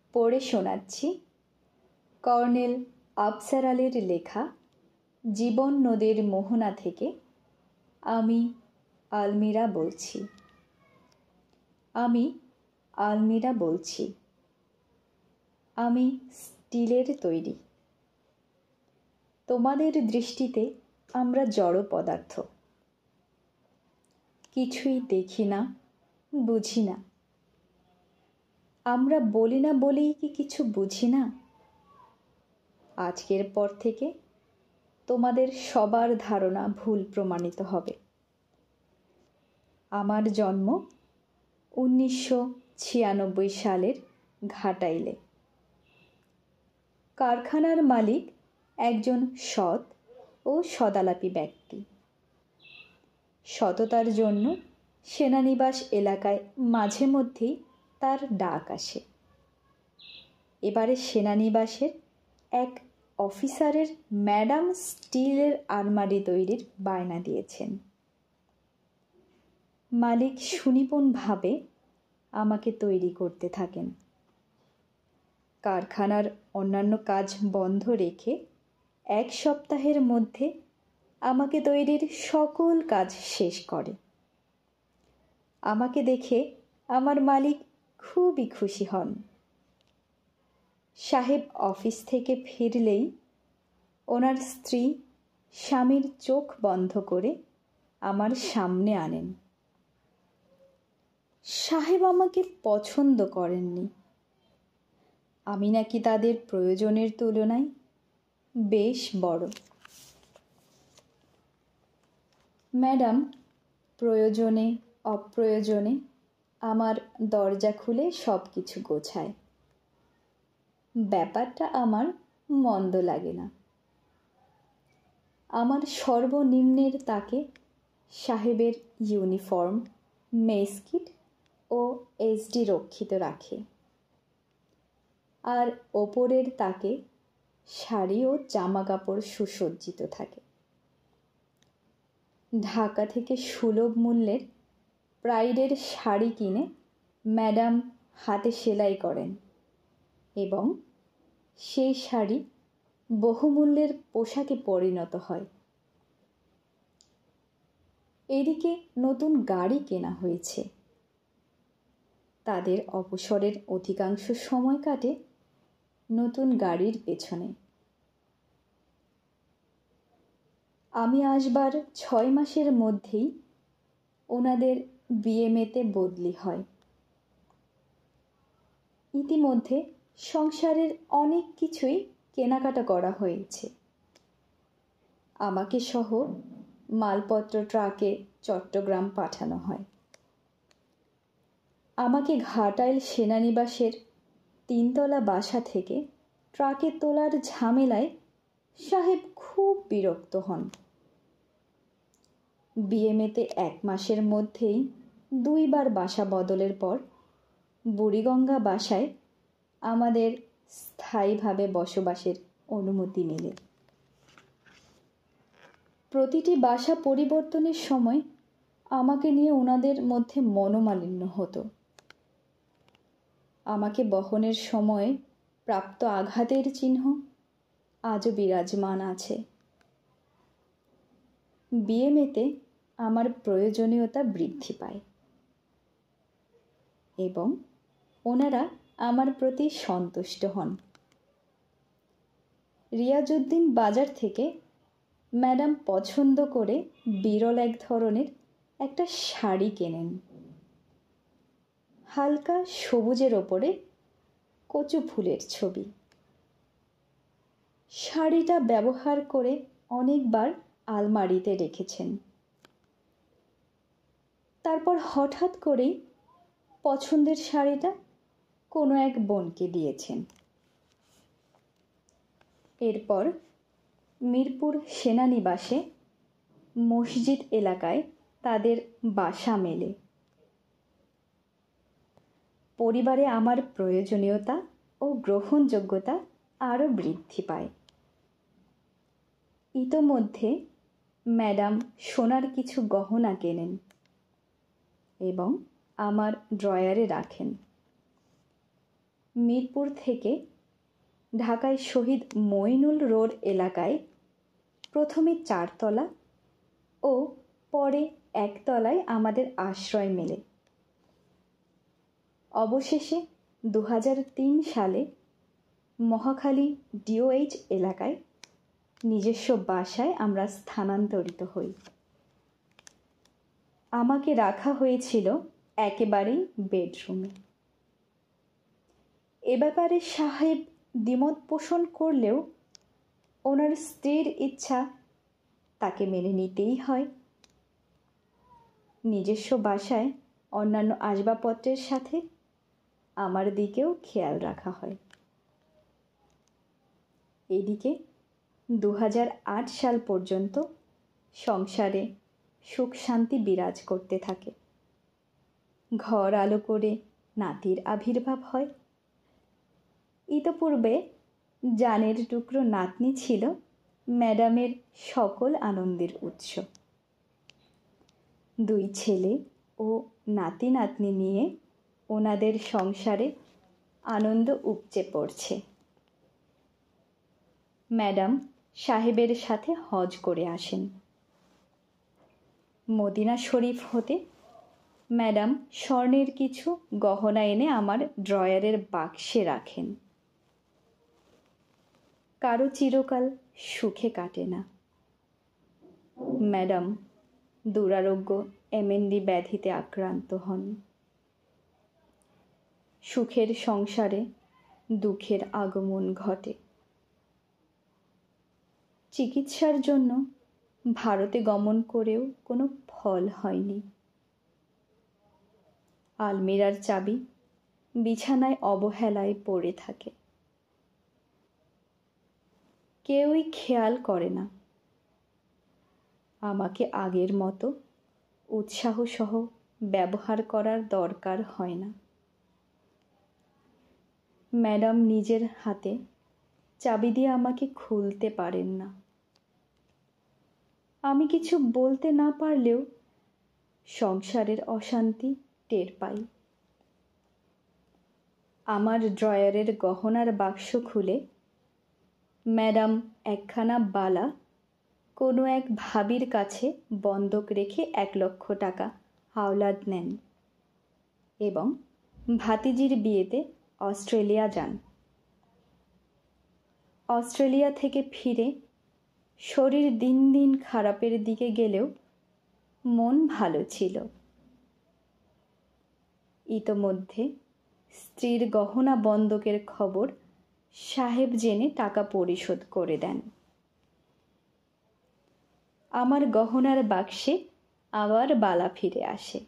পড়ে শোনাচ্ছি কর্নেল আফসার আলীর লেখা জীবন নদীর মোহনা থেকে। আমি আলমিরা বলছি। আমি আলমিরা বলছি। আমি স্টিলের তৈরি। তোমাদের দৃষ্টিতে আমরা জড় পদার্থ, কিছুই দেখি না, বুঝি না। আমরা বলি না বলেই কি কিছু বুঝি না? আজকের পর থেকে তোমাদের সবার ধারণা ভুল প্রমাণিত হবে। আমার জন্ম 1996 সালের ঘাটাইলে। কারখানার মালিক একজন সৎ ও সদালাপী ব্যক্তি। সততার জন্য সেনানিবাস এলাকায় মাঝে মধ্যেই তার ডাক আসে। এবারে সেনানিবাসের এক অফিসারের ম্যাডাম স্টিলের আলমারি তৈরির বায়না দিয়েছেন। মালিক সুনিপুণভাবে আমাকে তৈরি করতে থাকেন। কারখানার অন্যান্য কাজ বন্ধ রেখে 1 সপ্তাহের মধ্যে আমাকে তৈরির সকল কাজ শেষ করে। আমাকে দেখে আমার মালিক খুবই খুশি হন। সাহেব অফিস থেকে ফিরলেই ওনার স্ত্রী স্বামীর চোখ বন্ধ করে আমার সামনে আনেন। সাহেব আমাকে পছন্দ করেননি। আমি নাকি তাদের প্রয়োজনের তুলনায় বেশ বড়। ম্যাডাম প্রয়োজনে অপ্রয়োজনে আমার দরজা খুলে সব কিছু গোছায়। ব্যাপারটা আমার মন্দ লাগে না। আমার সর্বনিম্নের তাকে সাহেবের ইউনিফর্ম, মেসকিট ও এসডি রক্ষিত রাখে, আর ওপরের তাকে শাড়ি ও জামা কাপড় সুসজ্জিত থাকে। ঢাকা থেকে সুলভ মূল্যের প্রাইডের শাড়ি কিনে ম্যাডাম হাতে সেলাই করেন এবং সেই শাড়ি বহুমূল্যের পোশাকে পরিণত হয়। এদিকে নতুন গাড়ি কেনা হয়েছে। তাদের অবসরের অধিকাংশ সময় কাটে নতুন গাড়ির পেছনে। আমি আসবার 6 মাসের মধ্যেই ওনাদের বিএমএতে বদলি হয়। ইতিমধ্যে সংসারের অনেক কিছুই কেনাকাটা করা হয়েছে। আমাকে সহ মালপত্র ট্রাকে চট্টগ্রাম পাঠানো হয়। আমাকে ঘাটাইল সেনানিবাসের 3 তলা বাসা থেকে ট্রাকে তোলার ঝামেলায় সাহেব খুব বিরক্ত হন। বিএমএতে 1 মাসের মধ্যেই 2 বার বাসা বদলের পর বুড়িগঙ্গা বাসায় আমাদের স্থায়ীভাবে বসবাসের অনুমতি মেলে। প্রতিটি বাসা পরিবর্তনের সময় আমাকে নিয়ে ওনাদের মধ্যে মনোমালিন্য হতো। আমাকে বহনের সময় প্রাপ্ত আঘাতের চিহ্ন আজও বিরাজমান আছে। বিএমএতে আমার প্রয়োজনীয়তা বৃদ্ধি পায় এবং ওনারা আমার প্রতি সন্তুষ্ট হন। রিয়াজউদ্দিন বাজার থেকে ম্যাডাম পছন্দ করে বিরল এক ধরনের একটা শাড়ি কেনেন। হালকা সবুজের ওপরে কচু ফুলের ছবি। শাড়িটা ব্যবহার করে অনেকবার আলমারিতে রেখেছেন। তারপর হঠাৎ করেই পছন্দের শাড়িটা কোনো এক বোনকে দিয়েছেন। এরপর মিরপুর সেনানিবাসে মসজিদ এলাকায় তাদের বাসা মেলে। পরিবারে আমার প্রয়োজনীয়তা ও গ্রহণযোগ্যতা আরও বৃদ্ধি পায়। ইতোমধ্যে ম্যাডাম সোনার কিছু গহনা কেনেন এবং আমার ড্রয়ারে রাখেন। মিরপুর থেকে ঢাকায় শহীদ মঈনুল রোড এলাকায় প্রথমে 4 তলা ও পরে 1 তলায় আমাদের আশ্রয় মেলে। অবশেষে 2003 সালে মহাখালী DOH এলাকায় নিজস্ব বাসায় আমরা স্থানান্তরিত হই। আমাকে রাখা হয়েছিল একেবারেই বেডরুমে। এ ব্যাপারে সাহেব দ্বিমত পোষণ করলেও ওনার স্ত্রীর ইচ্ছা তাকে মেনে নিতেই হয়। নিজস্ব বাসায় অন্যান্য আসবাবপত্রের সাথে আমার দিকেও খেয়াল রাখা হয়। এদিকে 2008 সাল পর্যন্ত সংসারে সুখ শান্তি বিরাজ করতে থাকে। ঘর আলো করে নাতির আবির্ভাব হয়। ইতপূর্বে জানের টুকরো নাতনি ছিল ম্যাডামের সকল আনন্দের উৎস। 2 ছেলে ও নাতি নাতনি নিয়ে ওনাদের সংসারে আনন্দ উপচে পড়ছে। ম্যাডাম সাহেবের সাথে হজ করে আসেন। মদিনা শরীফ হতে ম্যাডাম স্বর্ণের কিছু গহনা এনে আমার ড্রয়ারের বাক্সে রাখেন। কারো চিরকাল সুখে কাটে না। ম্যাডাম দুরারোগ্য MND ব্যাধিতে আক্রান্ত হন। সুখের সংসারে দুঃখের আগমন ঘটে। চিকিৎসার জন্য ভারতে গমন করেও কোনো ফল হয়নি। আলমিরার চাবি বিছানায় অবহেলায় পড়ে থাকে। কেউই খেয়াল করে না। আমাকে আগের মতো উৎসাহ সহ ব্যবহার করার দরকার হয় না। ম্যাডাম নিজের হাতে চাবি দিয়ে আমাকে খুলতে পারেন না। আমি কিছু বলতে না পারলেও সংসারের অশান্তি টের পাই। আমার ড্রয়ারের গহনার বাক্স খুলে ম্যাডাম একখানা বালা কোনো এক ভাবির কাছে বন্ধক রেখে 1 লক্ষ টাকা হাওলাত নেন এবং ভাতিজির বিয়েতে অস্ট্রেলিয়া যান। অস্ট্রেলিয়া থেকে ফিরে শরীর দিন দিন খারাপের দিকে গেলেও মন ভালো ছিল। ইতোমধ্যে স্ত্রীর গহনা বন্ধকের খবর সাহেব জেনে টাকা পরিশোধ করে দেন। আমার গহনার বাক্সে আবার বালা ফিরে আসে।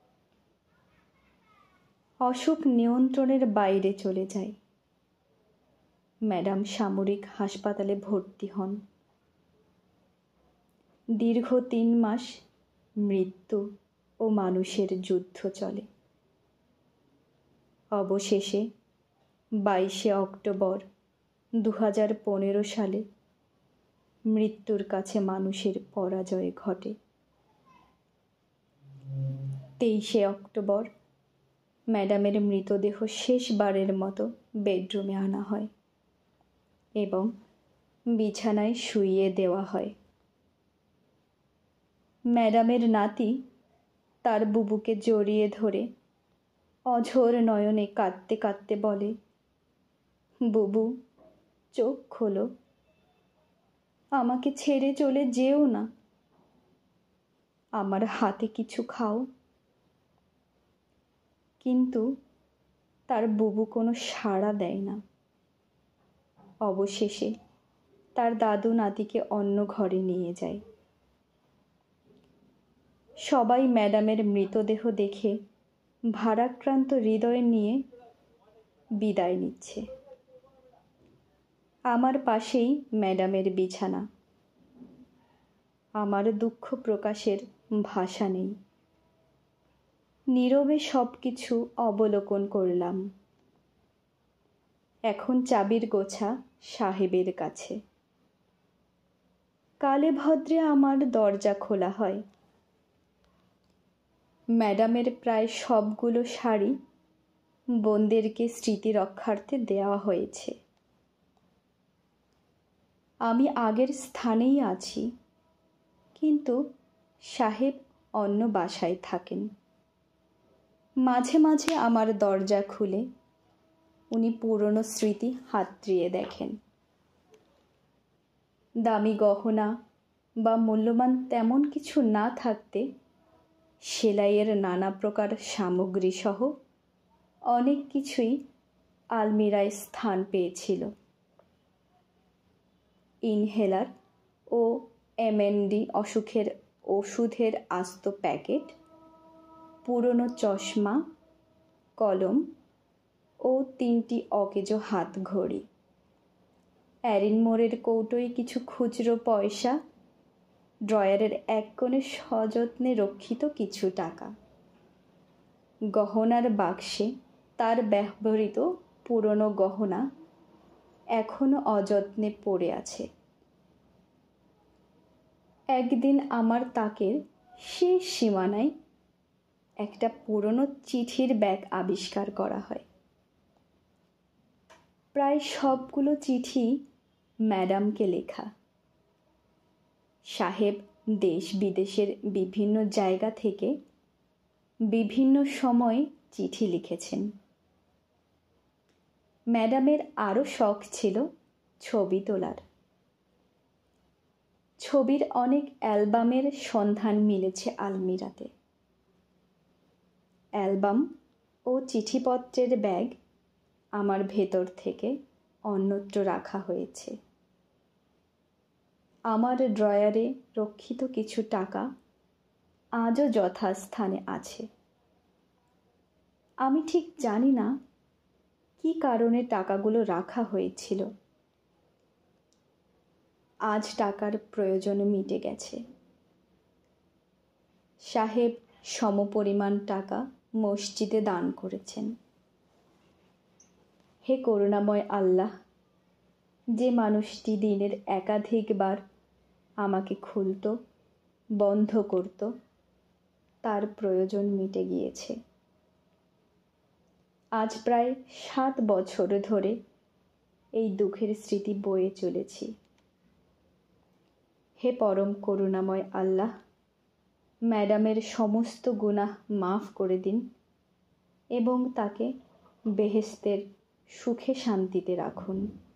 অসুখ নিয়ন্ত্রণের বাইরে চলে যায়। ম্যাডাম সামরিক হাসপাতালে ভর্তি হন। দীর্ঘ 3 মাস মৃত্যু ও মানুষের যুদ্ধ চলে। অবশেষে 22শে অক্টোবর 2015 সালে মৃত্যুর কাছে মানুষের পরাজয় ঘটে। 23শে অক্টোবর ম্যাডামের মৃতদেহ শেষবারের মতো বেডরুমে আনা হয় এবং বিছানায় শুইয়ে দেওয়া হয়। ম্যাডামের নাতি তার বুবুকে জড়িয়ে ধরে অঝোর নয়নে কাঁদতে কাঁদতে বলে, বুবু চোখ খোলো, আমাকে ছেড়ে চলে যেও না, আমার হাতে কিছু খাও। কিন্তু তার বুবু কোনো সাড়া দেয় না। অবশেষে তার দাদু নাতিকে অন্য ঘরে নিয়ে যায়। সবাই ম্যাডামের মৃতদেহ দেখে ভারাক্রান্ত হৃদয় নিয়ে বিদায় নিচ্ছে। আমার পাশেই ম্যাডামের বিছানা। আমার দুঃখ প্রকাশের ভাষা নেই। নীরবে সব কিছু অবলোকন করলাম। এখন চাবির গোছা সাহেবের কাছে। কালে ভদ্রে আমার দরজা খোলা হয়। ম্যাডামের প্রায় সবগুলো শাড়ি বোনদেরকে স্মৃতি রক্ষার্থে দেওয়া হয়েছে। আমি আগের স্থানেই আছি, কিন্তু সাহেব অন্য বাসায় থাকেন। মাঝে মাঝে আমার দরজা খুলে উনি পুরনো স্মৃতি হাতড়িয়ে দেখেন। দামি গহনা বা মূল্যবান তেমন কিছু না থাকতে সেলাইয়ের নানা প্রকার সামগ্রী সহ অনেক কিছুই আলমিরায় স্থান পেয়েছিল। ইনহেলার ও এমএনডি অসুখের ওষুধের আস্ত প্যাকেট, পুরনো চশমা, কলম ও 3টি অকেজো হাত ঘড়ি, অ্যারিনমোরের কৌটোয় কিছু খুচরো পয়সা, ড্রয়ারের এক কোণে সযত্নে রক্ষিত কিছু টাকা। গহনার বাক্সে তার ব্যবহৃত পুরনো গহনা এখনো অযত্নে পড়ে আছে। একদিন আমার তাকের শেষ সীমানায় একটা পুরনো চিঠির ব্যাগ আবিষ্কার করা হয়। প্রায় সবগুলো চিঠি ম্যাডামকে লেখা। সাহেব দেশ বিদেশের বিভিন্ন জায়গা থেকে বিভিন্ন সময় চিঠি লিখেছেন। ম্যাডামের আরও শখ ছিল ছবি তোলার। ছবির অনেক অ্যালবামের সন্ধান মিলেছে আলমিরাতে। অ্যালবাম ও চিঠিপত্রের ব্যাগ আমার ভেতর থেকে অন্যত্র রাখা হয়েছে। আমার ড্রয়ারে রক্ষিত কিছু টাকা আজও যথাস্থানে আছে। আমি ঠিক জানি না কী কারণে টাকাগুলো রাখা হয়েছিল। আজ টাকার প্রয়োজন মিটে গেছে। সাহেব সমপরিমাণ টাকা মসজিদে দান করেছেন। হে করুণাময় আল্লাহ, যে মানুষটি দিনের একাধিকবার আমাকে খুলত, বন্ধ করত, তার প্রয়োজন মিটে গিয়েছে। আজ প্রায় 7 বছর ধরে এই দুঃখের স্মৃতি বয়ে চলেছি। হে পরম করুণাময় আল্লাহ, ম্যাডামের সমস্ত গুনাহ মাফ করে দিন এবং তাকে বেহেশতের সুখে শান্তিতে রাখুন।